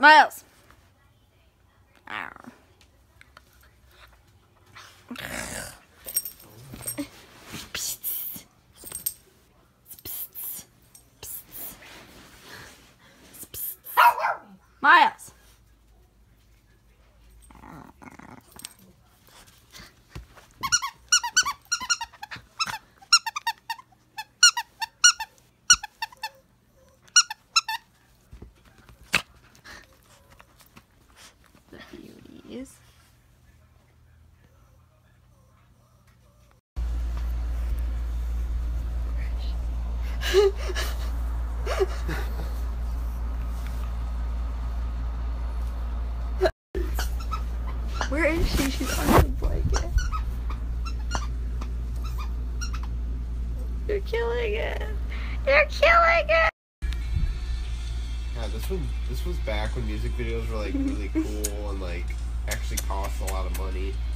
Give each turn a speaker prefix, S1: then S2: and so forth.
S1: Miles. Miles. The beauties. Where is she? She's under the blanket. You're killing it. You're killing it.
S2: Yeah, this was back when music videos were like really cool and like actually cost a lot of money.